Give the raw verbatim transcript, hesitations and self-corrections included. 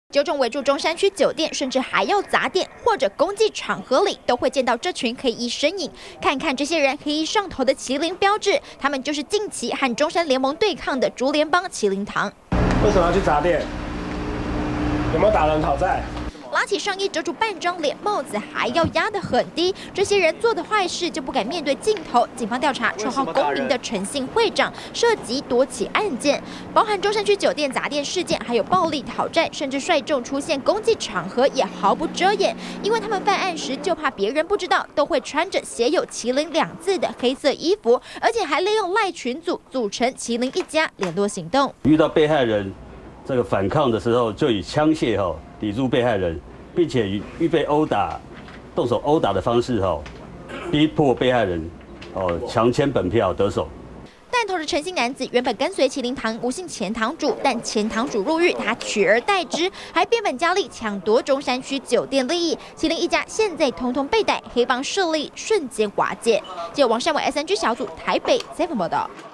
九种围住中山区酒店，甚至还要砸店或者公祭场合里，都会见到这群黑衣身影。看看这些人黑衣上头的麒麟标志，他们就是近期和中山联盟对抗的竹联帮麒麟堂。 为什么要去砸店？有没有打人讨债？ 拉起上衣遮住半张脸，帽子还要压得很低。这些人做的坏事就不敢面对镜头。警方调查，绰号公民的陈姓会长涉及多起案件，包含中山区酒店砸店事件，还有暴力讨债，甚至率众出现公祭场合也毫不遮掩。因为他们犯案时就怕别人不知道，都会穿着写有“麒麟”两字的黑色衣服，而且还利用赖群组组成“麒麟一家”联络行动。 遇到被害人这个反抗的时候，就以枪械哈抵住被害人。 并且预备殴打、动手殴打的方式哈，逼迫被害人哦强签本票得手。 带头的陈姓男子原本跟随麒麟堂吴姓前堂主，但前堂主入狱，他取而代之，还变本加厉抢夺中山区酒店利益。麒麟一家现在通通被逮，黑帮势力瞬间瓦解。记者王善伟 S N G 小组台北 seven 报道。